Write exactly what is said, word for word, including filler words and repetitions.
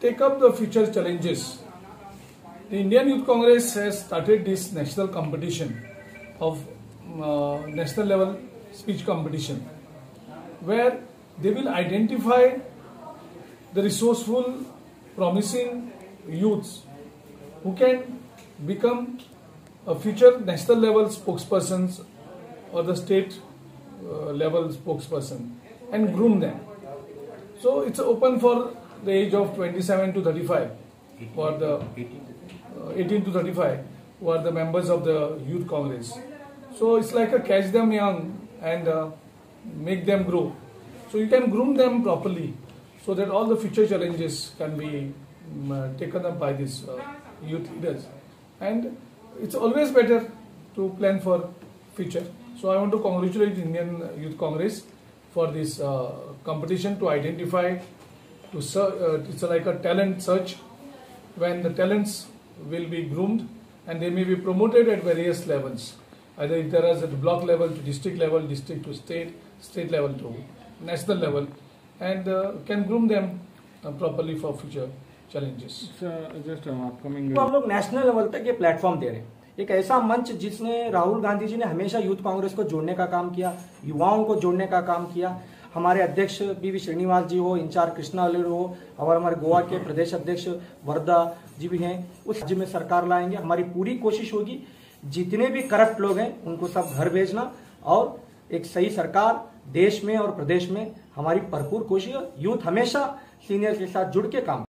take up the future challenges. The Indian Youth Congress has started this national competition of uh, national level speech competition, where they will identify the resourceful, promising youths who can become a future national level spokespersons or the state uh, level spokesperson and groom them. So it's open for the age of twenty-seven to thirty-five for the uh, eighteen to thirty-five who are the members of the Youth Congress. So it's like a catch them young and uh, make them grow. So you can groom them properly so that all the future challenges can be um, uh, taken up by these uh, youth leaders. And it's always better to plan for future. So I want to congratulate Indian Youth Congress for this uh, competition to identify, to uh, it's like a talent search when the talents will be groomed and they may be promoted at various levels. Either if there is at block level to district level, district to state, state level to national level, and uh, can groom them uh, properly for future challenges. Just upcoming. तो हम लोग national level तक ये platform दे रहे हैं, एक ऐसा मंच जिसने राहुल गांधी जी ने हमेशा यूथ कांग्रेस को जोड़ने का काम किया, युवाओं को जोड़ने का काम किया। हमारे अध्यक्ष पी वी श्रीनिवास जी हो, इंचार्ज कृष्णा अलीर हो, और हमारे गोवा के प्रदेश अध्यक्ष वर्दा जी भी हैं, उस राज्य में सरकार लाएंगे। हमारी पूरी कोशिश होगी जितने भी करप्ट लोग हैं उनको सब घर भेजना और एक सही सरकार देश में और प्रदेश में, हमारी भरपूर कोशिश। यूथ हमेशा सीनियर के साथ जुड़ के काम